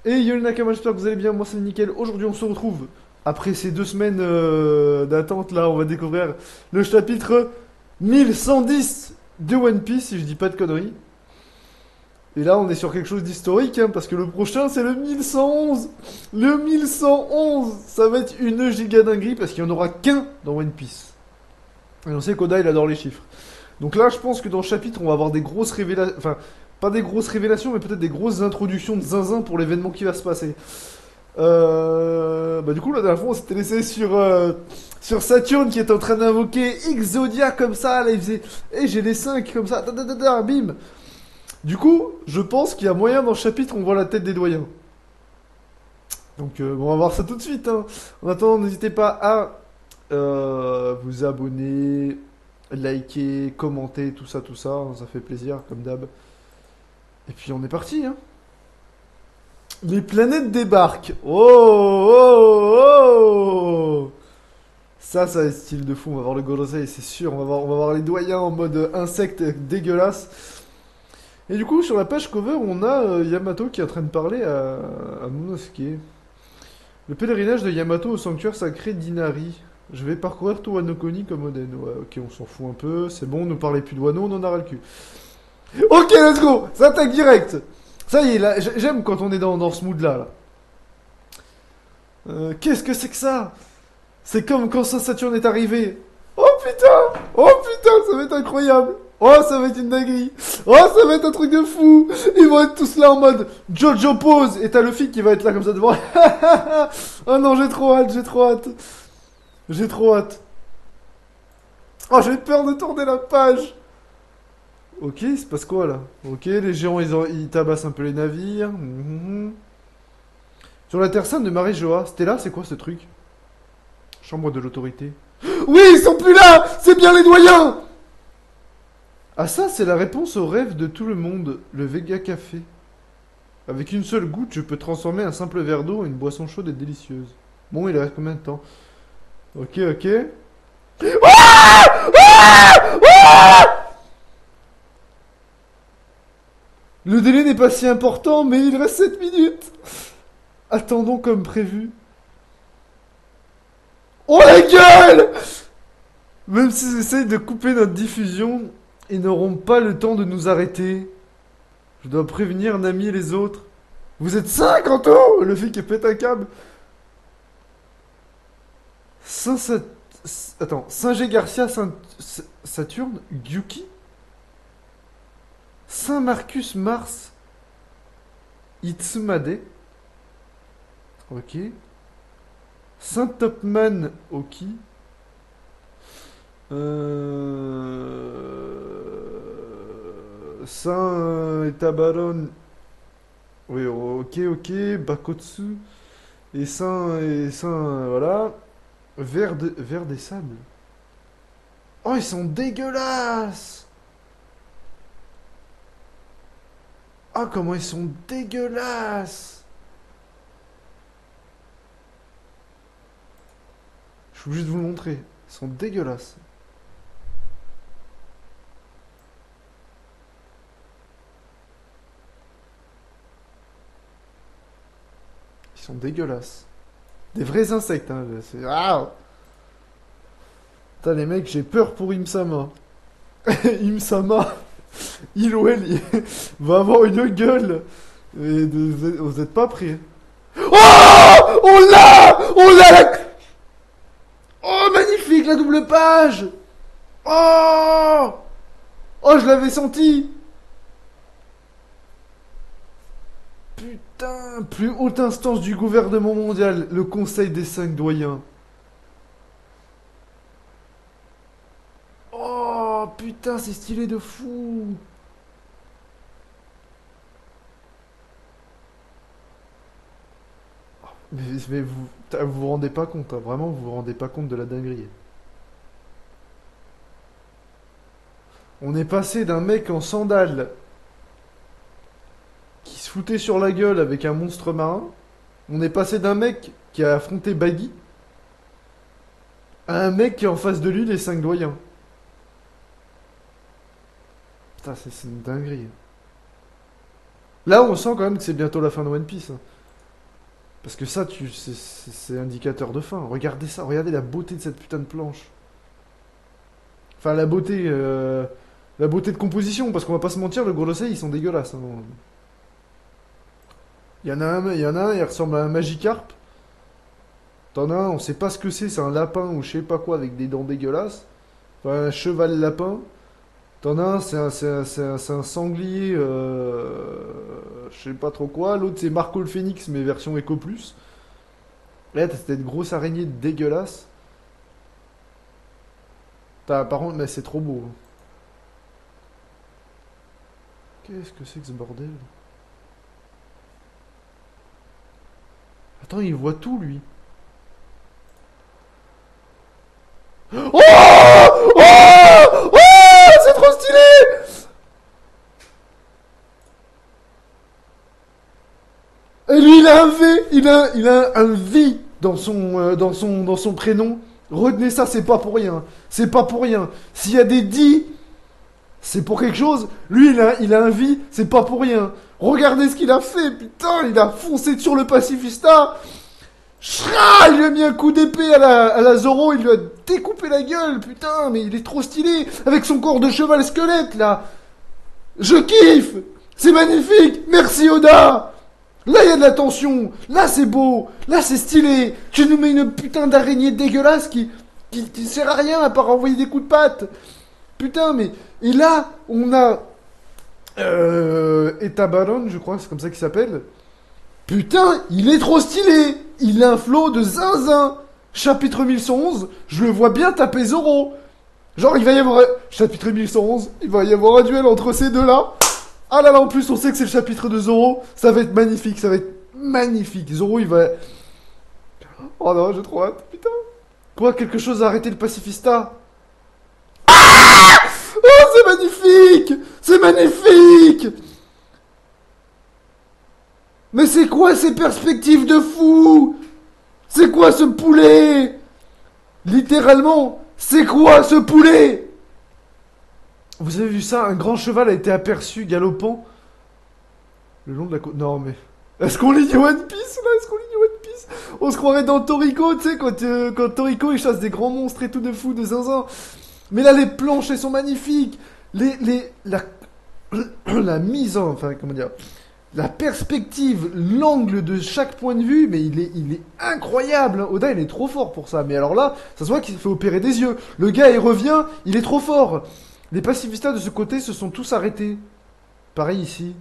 Et yo les Nakama, j'espère que vous allez bien, moi c'est nickel. Aujourd'hui on se retrouve, après ces 2 semaines d'attente là, on va découvrir le chapitre 1110 de One Piece, si je dis pas de conneries. Et là on est sur quelque chose d'historique, hein, parce que le prochain c'est le 1111. Le 1111, ça va être une giga dinguerie, parce qu'il n'y en aura qu'un dans One Piece. Et on sait qu'Oda il adore les chiffres. Donc là je pense que dans le chapitre on va avoir des grosses révélations, enfin pas des grosses révélations, mais peut-être des grosses introductions de zinzin pour l'événement qui va se passer. Bah du coup la dernière fois on s'était laissé sur Saturne qui est en train d'invoquer X Zodiac comme ça, là il faisait j'ai les 5 comme ça, bim. Du coup je pense qu'il y a moyen dans le chapitre on voit la tête des doyens. Donc bon, on va voir ça tout de suite, hein. En attendant n'hésitez pas à vous abonner, liker, commenter, tout ça, hein, ça fait plaisir comme d'hab. Et puis on est parti, hein. Les planètes débarquent. Oh, oh, oh. Ça va être style de fou. On va voir le Gorosei, c'est sûr. On va voir les doyens en mode insecte dégueulasse. Et du coup, sur la page cover, on a Yamato qui est en train de parler à Momonosuke. Le pèlerinage de Yamato au sanctuaire sacré d'Inari. Je vais parcourir tout Wano Kuni comme Oden. Ouais, ok, on s'en fout un peu. C'est bon, ne parlez plus de Wano, on en a ras le cul. Ok, let's go. Ça attaque direct. Ça y est, là, j'aime quand on est dans ce mood-là. Là. Qu'est-ce que c'est que ça? C'est comme quand Saturne est arrivé. Oh putain! Oh putain, ça va être incroyable! Oh, ça va être une dinguerie! Oh, ça va être un truc de fou! Ils vont être tous là en mode Jojo pose! Et t'as Luffy qui va être là comme ça devant. Oh non, j'ai trop hâte, j'ai trop hâte! J'ai trop hâte! Oh, j'ai peur de tourner la page! Ok, il se passe quoi là? Ok, les géants ils tabassent un peu les navires. Mhm. Sur la terre sainte de Marie-Joa, c'était là, c'est quoi ce truc? Chambre de l'autorité. Oui, ils sont plus là! C'est bien les doyens! Ah ça, c'est la réponse au rêve de tout le monde, le Vega Café. Avec une seule goutte, je peux transformer un simple verre d'eau en une boisson chaude et délicieuse. Bon, il reste combien de temps? Ok, ok. Le délai n'est pas si important, mais il reste 7 minutes. Attendons comme prévu. Oh la gueule! Même s'ils essayent de couper notre diffusion, ils n'auront pas le temps de nous arrêter. Je dois prévenir Nami et les autres. Vous êtes 5 en tout! Le flic est pète un câble. Saint Sat... Attends, Saint-G Garcia, Saturne, Gyuki, Saint Marcus Mars, Itsumade, ok, Saint Topman, Oki, Saint Etabaron, oui, ok, ok, Bakotsu, et Saint, voilà, Vert des sables. Oh, ils sont dégueulasses! Ah, comment ils sont dégueulasses! Je suis obligé de vous le montrer. Ils sont dégueulasses. Ils sont dégueulasses. Des vrais insectes, hein. Ah. Putain, les mecs, j'ai peur pour Imsama. Imsama, il ou elle, va avoir une gueule. Vous êtes pas prêts. Oh, on l'a! On l'a la... Oh, magnifique, la double page! Oh! Oh, je l'avais senti! Putain, plus haute instance du gouvernement mondial, le Conseil des 5 doyens. Oh, putain, c'est stylé de fou! Mais vous rendez pas compte, hein, vraiment, vous vous rendez pas compte de la dinguerie. On est passé d'un mec en sandales qui se foutait sur la gueule avec un monstre marin. On est passé d'un mec qui a affronté Baggy à un mec qui est en face de lui, les 5 doyens. Putain, c'est une dinguerie. Là, on sent quand même que c'est bientôt la fin de One Piece, hein. Parce que ça, c'est indicateur de faim. Regardez ça, regardez la beauté de cette putain de planche. Enfin, la beauté de composition, parce qu'on va pas se mentir, le Gorosei, ils sont dégueulasses, hein. Il ressemble à un Magikarp. T'en as un, on sait pas ce que c'est un lapin ou je sais pas quoi avec des dents dégueulasses. Enfin, un cheval lapin. T'en as un, c'est un sanglier, je sais pas trop quoi. L'autre, c'est Marco le Phénix, mais version Eco Plus. Là, t'as cette grosse araignée dégueulasse. Par contre, mais c'est trop beau, hein. Qu'est-ce que c'est que ce bordel? Attends, il voit tout, lui. Oh! Oh! Oh! C'est trop stylé! Et lui, il a un V! Il a un V dans son prénom. Retenez ça, c'est pas pour rien. C'est pas pour rien. S'il y a des dits, c'est pour quelque chose. Lui, il a un V, c'est pas pour rien. Regardez ce qu'il a fait, putain, il a foncé sur le pacifista. Shra, il lui a mis un coup d'épée à la Zoro, il lui a découpé la gueule, putain, mais il est trop stylé, avec son corps de cheval squelette, là. Je kiffe. C'est magnifique. Merci, Oda. Là, il y a de la tension. Là, c'est beau. Là, c'est stylé. Tu nous mets une putain d'araignée dégueulasse qui sert à rien à part envoyer des coups de patte. Putain, mais... Et là, on a... Etabaron, je crois, c'est comme ça qu'il s'appelle. Putain, il est trop stylé. Il a un flow de zinzin. Chapitre 1111, je le vois bien taper Zoro. Genre, il va y avoir... Chapitre 1111, il va y avoir un duel entre ces deux-là. Ah là là, en plus, on sait que c'est le chapitre de Zoro. Ça va être magnifique, ça va être magnifique. Zoro, il va... Oh non, j'ai trop hâte, putain. Quoi, quelque chose à arrêter le pacifista? Oh, c'est magnifique. C'est magnifique. Mais c'est quoi ces perspectives de fou? C'est quoi ce poulet? Littéralement, c'est quoi ce poulet? Vous avez vu ça? Un grand cheval a été aperçu galopant le long de la côte. Non mais... Est-ce qu'on lit One Piece là? Est-ce qu'on lit One Piece? On se croirait dans Toriko, tu sais, quand Toriko il chasse des grands monstres et tout de fou, de zinzin. Mais là, les planches, elles sont magnifiques. La mise en... Enfin, comment dire? La perspective, l'angle de chaque point de vue, mais il est incroyable. Oda, il est trop fort pour ça. Mais alors là, ça se voit qu'il fait opérer des yeux. Le gars, il revient, il est trop fort. Les pacifistas de ce côté se sont tous arrêtés. Pareil ici.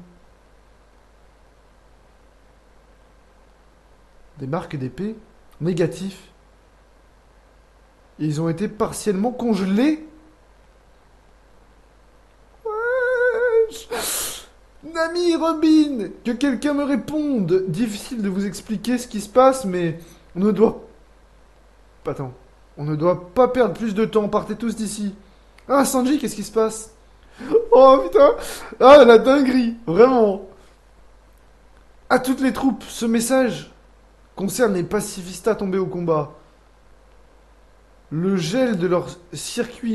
Des marques d'épée. Négatif. Et ils ont été partiellement congelés. Wesh. Nami Robin, que quelqu'un me réponde. Difficile de vous expliquer ce qui se passe, mais on ne doit... Attends. On ne doit pas perdre plus de temps. Partez tous d'ici. Ah, Sanji, qu'est-ce qui se passe? Oh, putain. Ah, la dinguerie. Vraiment. À toutes les troupes, ce message concerne les pacifistas tombés au combat. Le gel de leurs circuits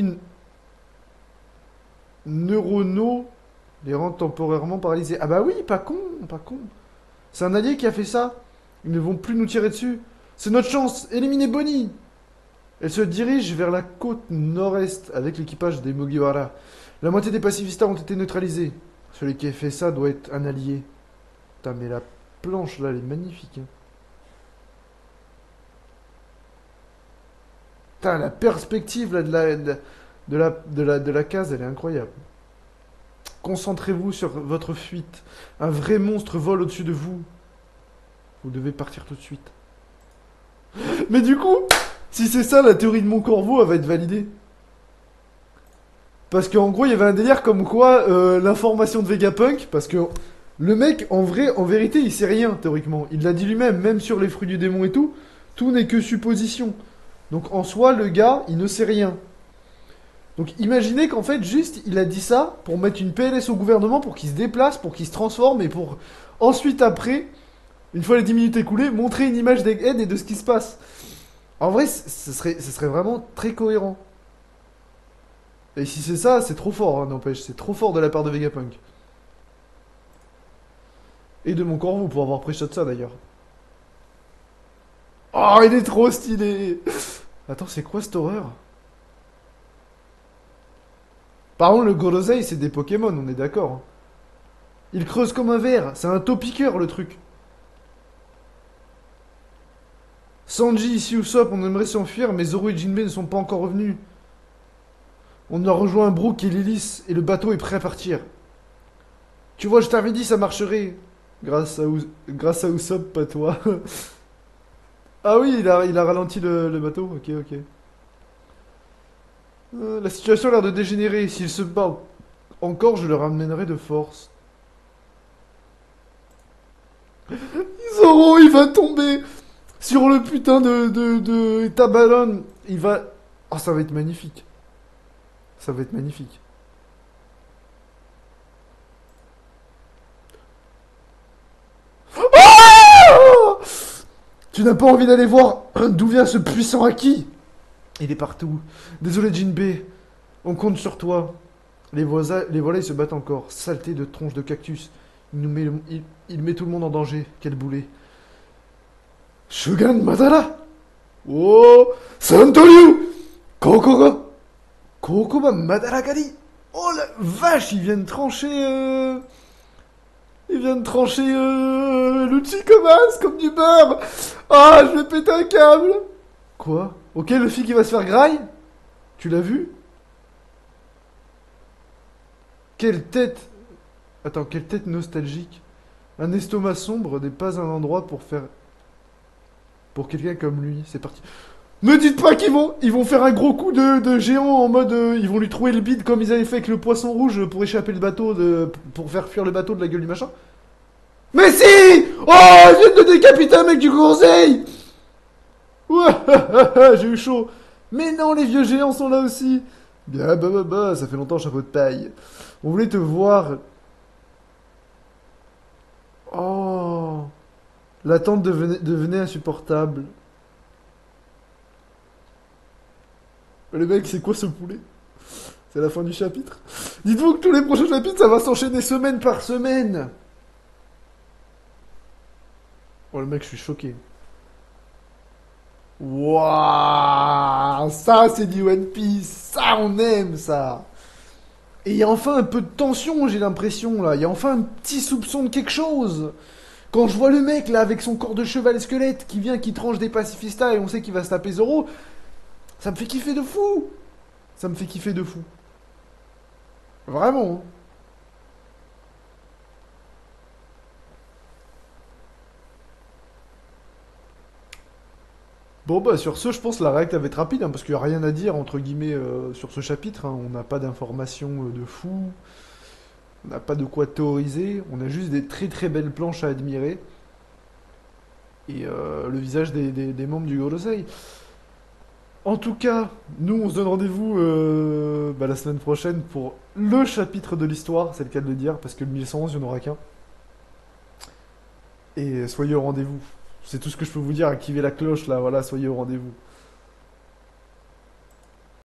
neuronaux les rend temporairement paralysés. Ah bah oui, pas con, pas con. C'est un allié qui a fait ça. Ils ne vont plus nous tirer dessus. C'est notre chance. Éliminez Bonnie. Elle se dirige vers la côte nord-est avec l'équipage des Mugiwara. La moitié des pacifistas ont été neutralisés. Celui qui a fait ça doit être un allié. Putain, mais la planche là, elle est magnifique, hein. Putain, la perspective là, de la case, elle est incroyable. Concentrez-vous sur votre fuite. Un vrai monstre vole au-dessus de vous. Vous devez partir tout de suite. Mais du coup, si c'est ça, la théorie de mon corbeau, elle va être validée. Parce qu'en gros, il y avait un délire comme quoi l'information de Vegapunk, parce que le mec, en vrai, en vérité, il sait rien, théoriquement. Il l'a dit lui-même, même sur les fruits du démon et tout n'est que supposition. Donc en soi, le gars, il ne sait rien. Donc imaginez qu'en fait, juste, il a dit ça pour mettre une PLS au gouvernement, pour qu'il se déplace, pour qu'il se transforme, et pour ensuite, après, une fois les 10 minutes écoulées, montrer une image d'Egghead et de ce qui se passe. En vrai, ce serait vraiment très cohérent. Et si c'est ça, c'est trop fort, hein, n'empêche. C'est trop fort de la part de Vegapunk. Et de mon corbeau pour avoir pré-shot ça, d'ailleurs. Oh, il est trop stylé. Attends, c'est quoi cette horreur? Par contre, le Gorosei, c'est des Pokémon, on est d'accord, hein. Il creuse comme un verre, c'est un taupiqueur le truc. Sanji, ici Usopp, on aimerait s'enfuir, mais Zoro et Jinbei ne sont pas encore revenus. On a rejoint Brook et Lilith, et le bateau est prêt à partir. Tu vois, je t'avais dit, ça marcherait. Grâce à Usopp, pas toi. Ah oui, il a ralenti le bateau, ok, ok. La situation a l'air de dégénérer. S'il se bat encore, je le ramènerai de force. Zoro, il va tomber sur le putain de Tabalon. Il va... Oh, ça va être magnifique. Ça va être magnifique. Oh, tu n'as pas envie d'aller voir d'où vient ce puissant Haki? Il est partout. Désolé, Jinbei. On compte sur toi. Les volailles se battent encore. Saleté de tronches de cactus. Il met tout le monde en danger. Quel boulet. Shugan Madara. Oh, Santoryu. Kokoga. Kokoba Madaragari. Oh la vache, il vient de trancher... Il vient de trancher Lucci comme du beurre. Ah, je vais péter un câble. Quoi? Ok, le fille qui va se faire graille? Tu l'as vu? Quelle tête! Attends, quelle tête nostalgique. Un estomac sombre n'est pas un endroit pour faire... Pour quelqu'un comme lui. C'est parti. Ne dites pas qu'ils vont faire un gros coup de géant en mode... ils vont lui trouver le bide comme ils avaient fait avec le poisson rouge pour échapper le bateau, pour faire fuir le bateau de la gueule du machin. Mais si! Oh, ils viennent de décapiter un mec du conseil! Ouais, j'ai eu chaud. Mais non, les vieux géants sont là aussi. Bien, ça fait longtemps, chapeau de paille. On voulait te voir. Oh, l'attente devenait insupportable. Le mec, c'est quoi ce poulet? C'est la fin du chapitre. Dites-vous que tous les prochains chapitres, ça va s'enchaîner semaine par semaine. Oh, le mec, je suis choqué. Waouh, ça c'est du One Piece, ça on aime ça. Et il y a enfin un peu de tension, j'ai l'impression là. Il y a enfin un petit soupçon de quelque chose. Quand je vois le mec là avec son corps de cheval squelette qui vient, qui tranche des pacifistas et on sait qu'il va se taper Zoro, ça me fait kiffer de fou. Ça me fait kiffer de fou. Vraiment, hein. Bon bah sur ce, je pense que la réacte va être rapide, hein, parce qu'il n'y a rien à dire entre guillemets sur ce chapitre, hein. On n'a pas d'informations de fou, on n'a pas de quoi théoriser, on a juste des très très belles planches à admirer. Et le visage des membres du Gorosei. En tout cas, nous on se donne rendez-vous la semaine prochaine pour le chapitre de l'histoire, c'est le cas de le dire, parce que le 1111 il n'y en aura qu'un. Et soyez au rendez-vous. C'est tout ce que je peux vous dire, activez la cloche là, voilà, soyez au rendez-vous.